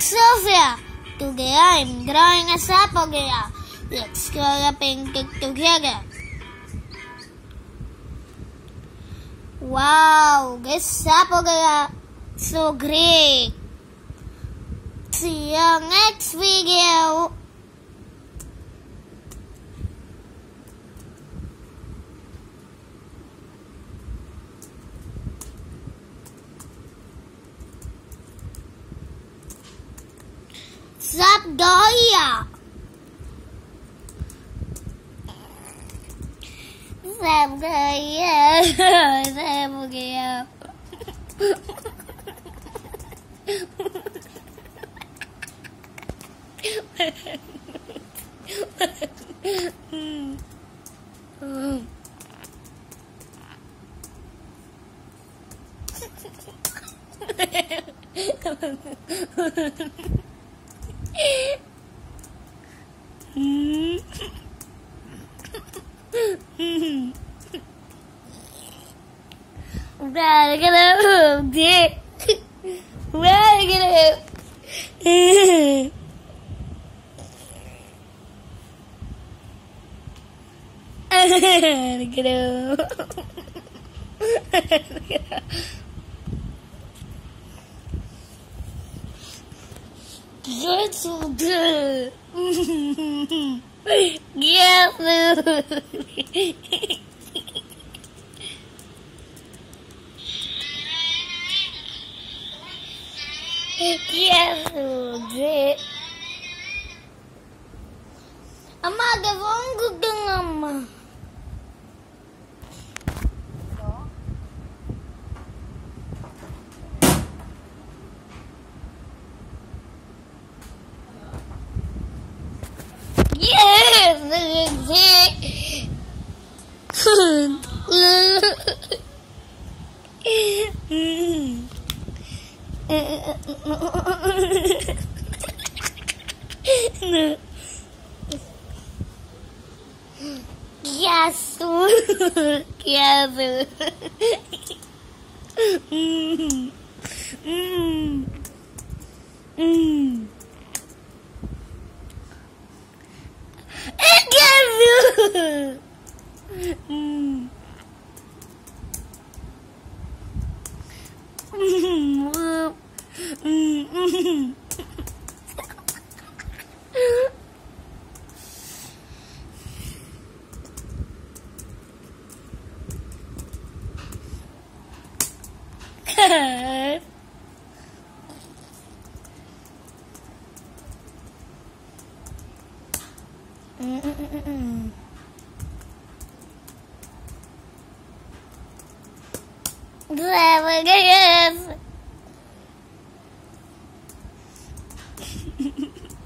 Sophia. Today I'm drawing a sapogea. Let's color paint it together. Wow, this sapogea so great. See you next video. Sapogea. Sapogea. Sapogea. That's so good. Yeah. Yes, good. Ama, gawang gusto ng ama. Yes, yes, yes. Yes.